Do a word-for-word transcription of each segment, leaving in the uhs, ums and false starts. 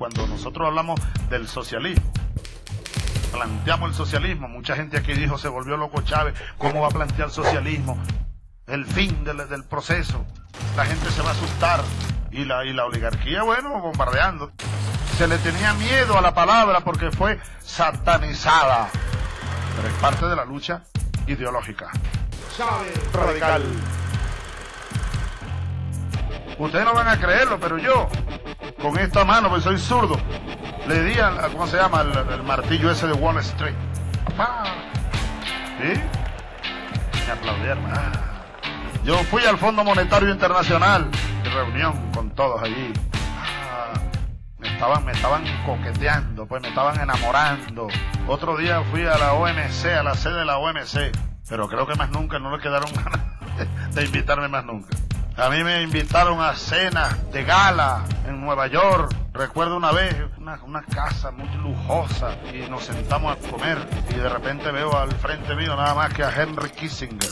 cuando nosotros hablamos del socialismo, planteamos el socialismo, mucha gente aquí dijo, se volvió loco Chávez, ¿cómo va a plantear socialismo? El fin del, del proceso, la gente se va a asustar, y la, y la oligarquía, bueno, bombardeando. Se le tenía miedo a la palabra porque fue satanizada, pero es parte de la lucha ideológica. Chávez radical. Ustedes no van a creerlo, pero yo, con esta mano, pues soy zurdo, le di al, ¿cómo se llama? El, el martillo ese de Wall Street. ¡Pah! ¿Sí? Me aplaudieron. Ah. Yo fui al Fondo Monetario Internacional, de reunión con todos allí. Ah. Me estaban, me estaban coqueteando, pues me estaban enamorando. Otro día fui a la O M C, a la sede de la O M C, pero creo que más nunca, no le quedaron ganas de invitarme más nunca. A mí me invitaron a cenas de gala en Nueva York. Recuerdo una vez, una, una casa muy lujosa, y nos sentamos a comer, y de repente veo al frente mío nada más que a Henry Kissinger.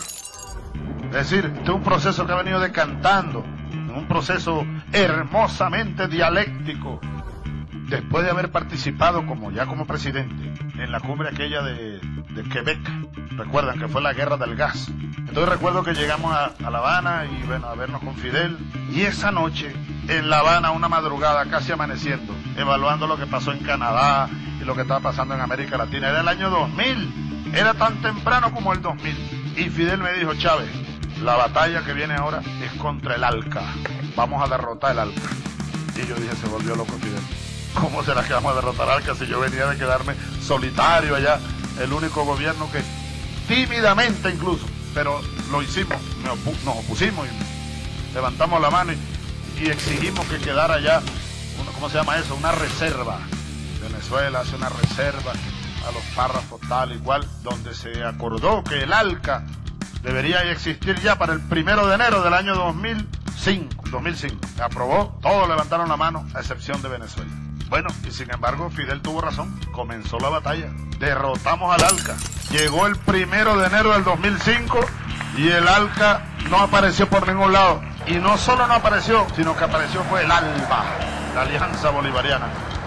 Es decir, este es un proceso que ha venido decantando, un proceso hermosamente dialéctico, después de haber participado como ya como presidente en la cumbre aquella de, de Quebec. Recuerdan que fue la guerra del gas. Entonces recuerdo que llegamos a, a La Habana y bueno, a vernos con Fidel, y esa noche en La Habana, una madrugada casi amaneciendo, evaluando lo que pasó en Canadá y lo que estaba pasando en América Latina. Era el año dos mil, era tan temprano como el dos mil, y Fidel me dijo, Chávez, la batalla que viene ahora es contra el ALCA, vamos a derrotar el ALCA. Y yo dije, se volvió loco Fidel, ¿cómo será que vamos a derrotar al ALCA si yo venía de quedarme solitario allá, el único gobierno que tímidamente incluso, pero lo hicimos, nos opusimos y levantamos la mano y, y exigimos que quedara ya, una, ¿cómo se llama eso? Una reserva. Venezuela hace una reserva a los párrafos tal y cual, donde se acordó que el ALCA debería existir ya para el primero de enero del año dos mil cinco. Se aprobó, todos levantaron la mano, a excepción de Venezuela. Bueno, y sin embargo, Fidel tuvo razón, comenzó la batalla, derrotamos al ALCA. Llegó el primero de enero del dos mil cinco y el ALCA no apareció por ningún lado. Y no solo no apareció, sino que apareció fue el ALBA, la Alianza Bolivariana.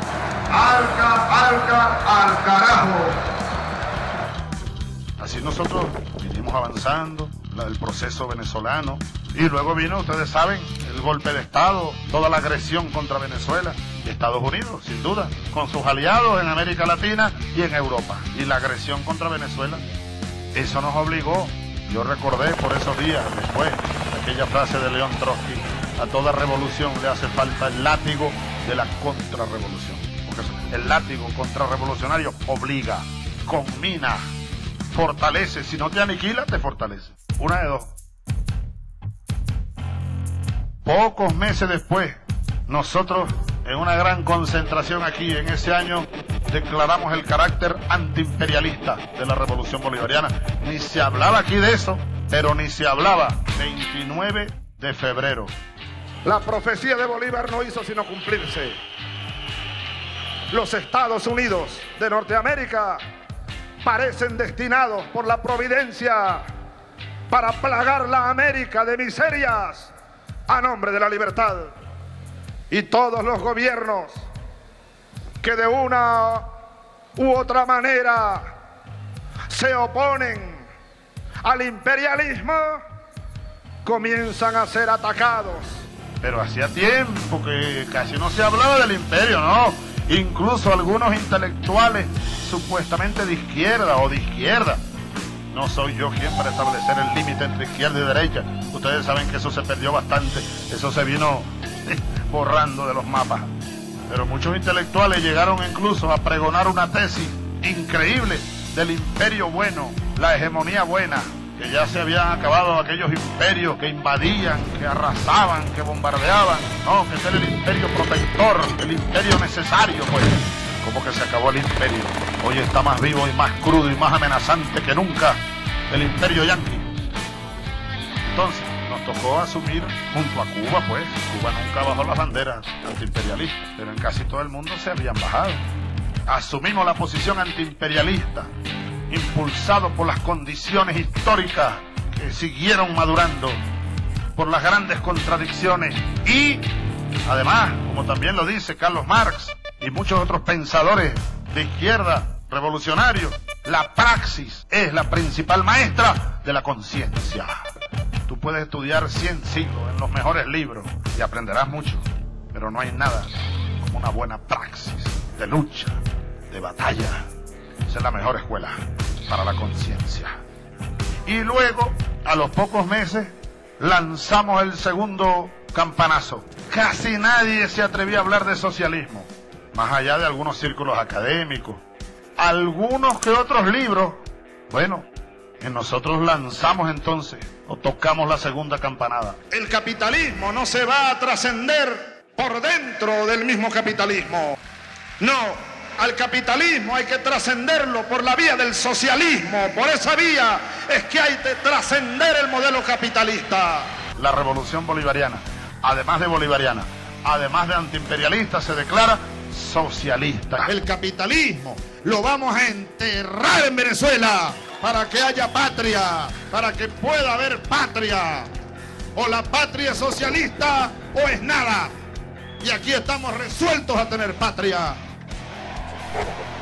ALCA, ALCA, al carajo. Así nosotros vinimos avanzando, la del proceso venezolano, y luego vino, ustedes saben, el golpe de Estado, toda la agresión contra Venezuela, y Estados Unidos, sin duda, con sus aliados en América Latina y en Europa, y la agresión contra Venezuela, eso nos obligó, yo recordé por esos días, después, aquella frase de León Trotsky, a toda revolución le hace falta el látigo de la contrarrevolución, porque el látigo contrarrevolucionario obliga, conmina, fortalece, si no te aniquila, te fortalece. Una de dos. Pocos meses después, nosotros, en una gran concentración aquí, en ese año, declaramos el carácter antiimperialista de la Revolución Bolivariana. Ni se hablaba aquí de eso, pero ni se hablaba. veintinueve de febrero. La profecía de Bolívar no hizo sino cumplirse. Los Estados Unidos de Norteamérica parecen destinados por la providencia para plagar la América de miserias a nombre de la libertad. Y todos los gobiernos que de una u otra manera se oponen al imperialismo comienzan a ser atacados. Pero hacía tiempo que casi no se hablaba del imperio, ¿no? Incluso algunos intelectuales supuestamente de izquierda o de izquierda. No soy yo quien para establecer el límite entre izquierda y derecha. Ustedes saben que eso se perdió bastante, eso se vino borrando de los mapas. Pero muchos intelectuales llegaron incluso a pregonar una tesis increíble del imperio bueno, la hegemonía buena, que ya se habían acabado aquellos imperios que invadían, que arrasaban, que bombardeaban. No, que ese era el imperio protector, el imperio necesario, pues. Como que se acabó el imperio. Hoy está más vivo y más crudo y más amenazante que nunca el imperio yanqui. Entonces, nos tocó asumir junto a Cuba, pues. Cuba nunca bajó las banderas antiimperialistas, pero en casi todo el mundo se habían bajado. Asumimos la posición antiimperialista, impulsado por las condiciones históricas que siguieron madurando, por las grandes contradicciones y, además, como también lo dice Carlos Marx, y muchos otros pensadores de izquierda, revolucionarios, la praxis es la principal maestra de la conciencia. Tú puedes estudiar cien siglos en los mejores libros y aprenderás mucho, pero no hay nada como una buena praxis de lucha, de batalla. Esa es la mejor escuela para la conciencia. Y luego, a los pocos meses, lanzamos el segundo campanazo. Casi nadie se atrevía a hablar de socialismo, más allá de algunos círculos académicos, algunos que otros libros. Bueno, en nosotros lanzamos entonces, o tocamos la segunda campanada. El capitalismo no se va a trascender por dentro del mismo capitalismo. No, al capitalismo hay que trascenderlo por la vía del socialismo. Por esa vía es que hay que trascender el modelo capitalista. La revolución bolivariana, además de bolivariana, además de antiimperialista, se declara socialista. El capitalismo lo vamos a enterrar en Venezuela para que haya patria, para que pueda haber patria. O la patria es socialista o es nada. Y aquí estamos resueltos a tener patria.